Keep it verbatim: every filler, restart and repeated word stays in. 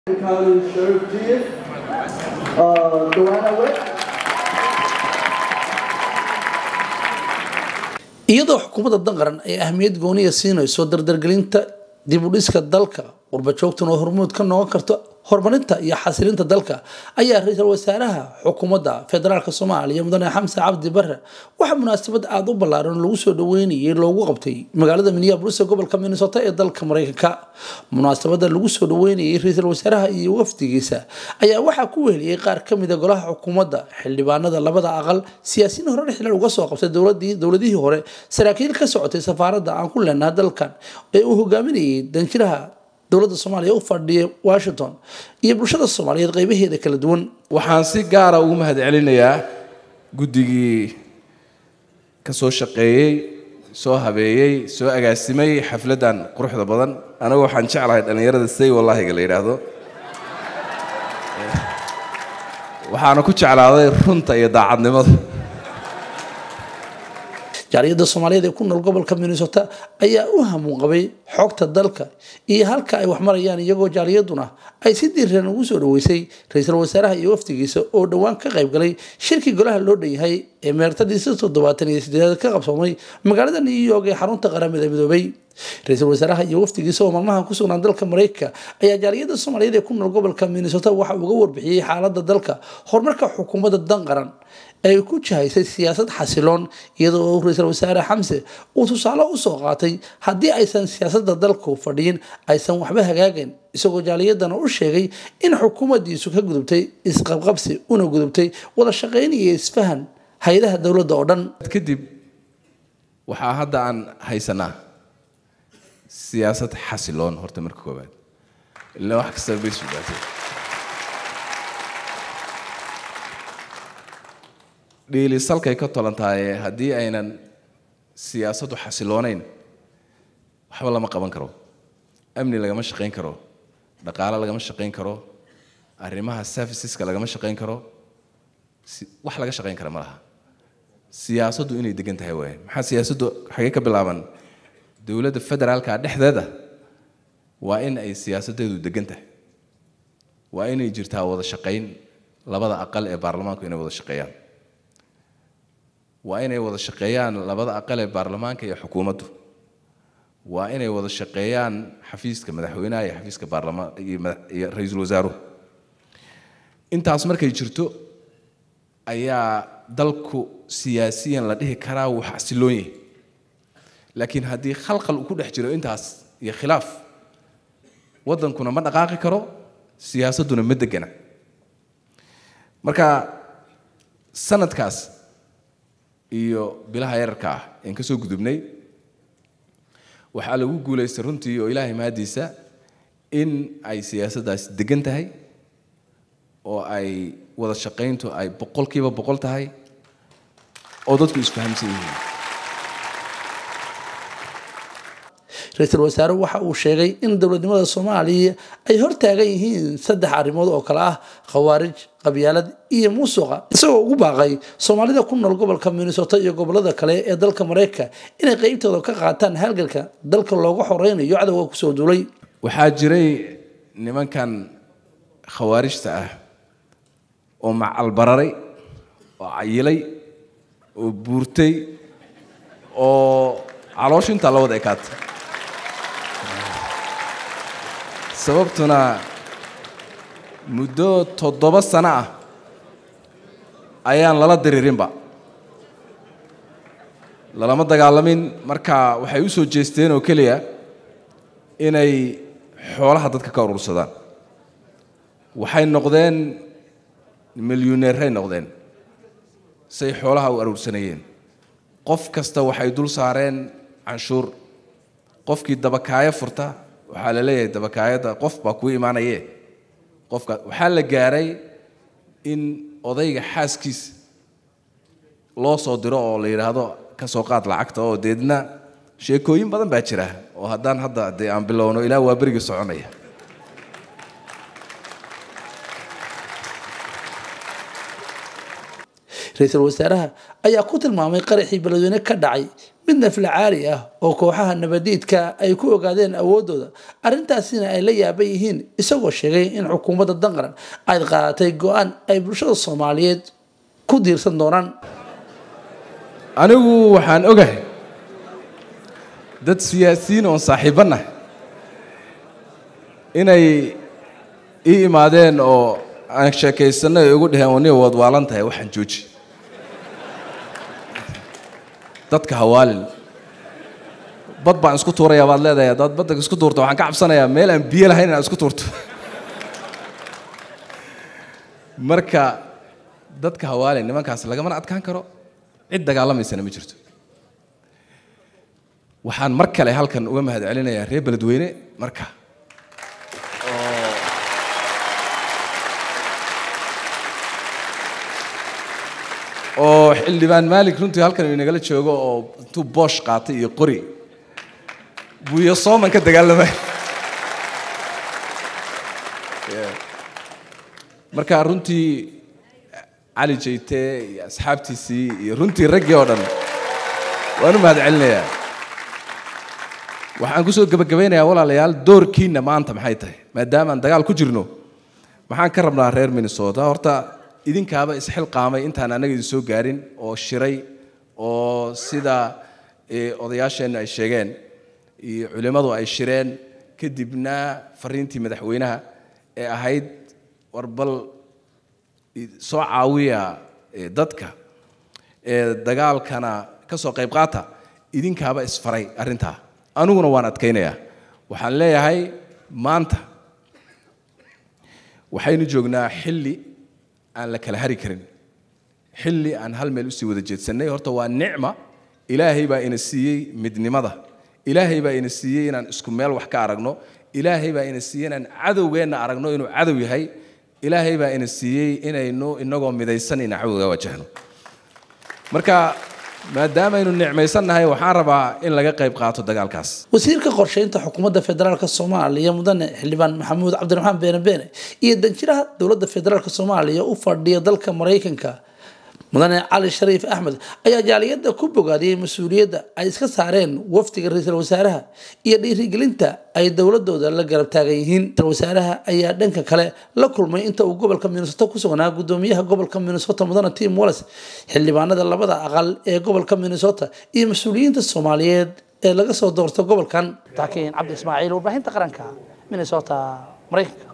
College Sheriff Chief, uh, Joanna Witt. iyadoo xukuumadda danqaran ay ahmiyad gooniya siinayso dardargelinta dib u dhiska dalka qurba joogtan oo hormuud ka noqon karto horumarinta iyo xasilinta dalka ayaa ra'iisul wasaaraha xukuumadda federaalka Soomaaliya mudane Xamse Cabdi Barre waxa munaasabad aad u ballaaran lagu soo dhaweynayay loogu qabtay magaalada Minneapolis ee gobolka Minnesota ee dalka Mareykanka munaasabada lagu soo dhaweynayay ra'iisul wasaaraha iyo wafdigiisa ayaa waxa ku weheliyay qaar ka mid ah golaha xukuumadda xildhibaanada labada aqal siyaasiyiin hore xilal uga soo qabtay dowladii dowladihii hore saraakiil ka socotay safaaradda aan ku leenahay dalkan ee uu hogaaminayay danjiraha dowladda Soomaaliya u fadhiyay Washington iyo bulshada Soomaaliyeed qaybaheeda kala duwan waxaan si gaar ah ugu mahadcelinayaa guddigii ka soo shaqeeyay soo habeeyay soo agaasimay xafladan quruxda badan anagu waxaan jeclahay dhalinyarada say wallahi gal yiraahdo waxaan ku jeclaaday runta iyo daacadnimada jaariyada Soomaaliyeed ee ku nool gobolka Minnesota ayaa u hamuun qabay xogta dalka iyo halka ay wax marayaan iyagoo jaariyaduna ay si diiran ugu soo dhaweysay ra'iisul wasaaraha iyo wafdigiisa oo dhawaan ka qayb galay shirki golaha loo dhanyahay ee meertadiisa toddobaatan iyo siddeed ka qabsoomay magaalada New York ee xarunta qaramada midoobay ra'iisul wasaaraha iyo wafdigiisa oo maalmahan ku sugnaan dalka Mareykanka ayaa jaariyada Soomaaliyeed ee ku nool gobolka Minnesota waxa uu uga warbixiyay xaaladda dalka horumarka xukuumadda danqaran ay ku jihaysay siyaasad xasiloon iyadoo ra'iisul wasaare Xamse uu tusaale u soo qaatay haddii aysan siyaasadda dalku fadhiyin aysan waxba hagaagin isagoo jaaliyadana u sheegay in xukuumaddiisu ka gudubtay isqabqabsi una gudubtay wada shaqayn iyo isfahan hay'adaha dowladda oo dhan kadib waxaa hadda aan haysanaa siyaasad xasiloon horta marka koobaad ilaa wax kasta bay sugaatay dhiili salkay ka tolantahay haddii aynan siyaasadu xasiloonayn waxba lama qaban karo amni lagama shaqayn karo dhaqaale lagama shaqayn karo arrimaha serviceska lagama shaqayn karo wax laga shaqayn kara ma laha siyaasadu inay degan tahay waay maxaa siyaasadu xagee ka bilaaban dowladda federaalka dhexdeeda waa in ay siyaasadeedu degan tahay waa inay jirtaa wada shaqayn labada aqal ee baarlamaanku inay wada shaqeeyaan waa inay wada shaqeeyaan labada aqal ee baarlamaanka iyo xukuumaddu waa inay wada shaqeeyaan xafiiska madaxweynaha iyo xafiiska baarlamaanka iyo ra'iisul wasaaruhu intaas markay jirto ayaa dalku siyaasiyan la dhihi karaa wax xasiloon yahay laakiin haddii khalkhal ku dhex jiro intaas iyo khilaaf wadankuna ma dhaqaaqi karo siyaasaduna ma degana marka sanadkaas iyo bilaha yararka ah in ka soo gudubnay waxa lagu guuleystay runtii oo Ilaahay mahadiisa in ay siyaasaddaas degan tahay oo ay wada shaqayntu ay boqolkiiba boqol tahay oo dadku isku fahamsan yihiin ra'iisul wasaare waxa uu sheegay in dowladnimada Soomaaliya ay hortaagan yihiin saddex arrimood oo kala ah khawaarij qabyaalad iyo musuqa isagoo ugu baaqay Soomaalida ku nool gobolka Minnesota iyo gobolada kale ee dalka Mareykanka inay qaybtooda ka qaataan halgalka dalka looga xoreynayo cadawga ku soo duulay waxaa jiray nimankan khawaarijta ah oo macal bararay oo cayilay oo buurtay oo calooshinta la wada ekaatay sababtuna muddo toddoba sano ah ayaan lala diriirinba lalama dagaalamin marka waxay u soo jeesteen oo kaliya inay xoolaha dadka ka urursadaan waxay noqdeen milyaneeray noqdeen say xoolaha u urursanayeen qof kasta waxay dul saareen canshuur qofkii dabakaaya furta waxaa la leeyahay dabakaayada qof baa ku iimaanayee qofka waxaa la gaaray in odayga xaaskiis loo soo diro oo la yiraahdo ka soo qaad lacagta oo deedna sheekooyin badan baa jira oo haddaan hadda dee aan bilowno ilaa waa beriga soconaya ra'iisul wasaaraha ayaa ku tilmaamay qaraxii beledweyne ka dhacay mid nafla caali ah oo kooxaha nabadiidka ay ku ogaadeen awoodooda arrintaasina ay la yaaban yihiin isagoo sheegay in xukuumadda danqaran ay qaadatay go-aan ay bulshada Soomaaliyeed ku diirsan doonaan anigu waxaan ogahay dad siyaasiyiin oo saaxiibana inay ii imaadeen oo aan sheekaysanay ugu dhaheen wani wad waalan tahay waxaan jooji dadka hawaalin bad baan isku tuuraya baad leedahay dad badda isku tuurto waxaan ka cabsanayaa meel aan biyo lahayn inaan isku tuurto marka dadka hawaalin nimankaas lagama adkaan karo cid dagaalamaysan ma jirto waxaan mar kale halkan uga mahad celinayaa reer Beledweyne marka oo xildhibaan Maalik runtii halkan uu nagala joogo oo intuu boosh qaatay iyo qori buuyo Sooman ka dagaalamay marka runtii Ali Jeyte iyo asxaabtiisii iyo runtii raggii oo dhan waan u mahad celinayaa waxaan ku soo gabagabeynayaa walaalayaal doorkiina maanta maxay tahay maadaama aan dagaal ku jirno maxaan ka rabnaa reer Minnesota horta idinkaaba isxil qaamay intaan anaga idin soo gaarin oo shiray oo sida odayaasheen ay sheegeen iyo culimadu ay shireen kadibna fariintii madaxweynaha ee ahayd warbal soo caawiya dadka ee dagaalkana ka soo qayb qaata idinkaaba isfaray arinta anuguna waan adkaynayaa waxaan leeyahay maanta waxaynu joognaa xilli aan la kala hari karin xilli aan hal meel u sii wada jeedsanay horta waa nicma ilaahay baa ina siiyay midnimada ilaahay baa ina siiyay inaan isku meel wax ka aragno ilaahay baa ina siiyay inaan cadowgeena aragno inuu cadow yahay ilaahay baa ina siiyay inaynu inagoo midaysan ina cadowga wajahno marka maadaama aynu nicmaysanahay waxaan rabaa in laga qayb qaato dagaalkaas wasiirka qorsheynta xukuumadda federaalka Soomaaliya mudane xildhibaan Maxamuud Cabdiraxmaan Beene Beene iyo danjiraha dawladda federaalka Soomaaliya u fadhiya dalka Mareykanka mudane Cali Shariif Axmed ayaa jaaliyada ku bogaadiyay mas'uuliyadda ay iska saareen wafdiga ra'iisul wasaaraha iyo dhiirigelinta ay dawladooda la garab taagan yihiin ra'iisul wasaaraha ayaa dhanka kale la kulmay inta uu gobolka Minnesota ku sugnaa gudoomiyaha gobolka Minnesota mudane Tim Walz xildhibaanada labada aqal ee gobolka Minnesota iyo mas'uuliyiinta Soomaaliyeed ee laga soo doorto gobolkan Taakiin Cabdi Ismaaciil warbaahinta qaranka Minnesota Mareykanka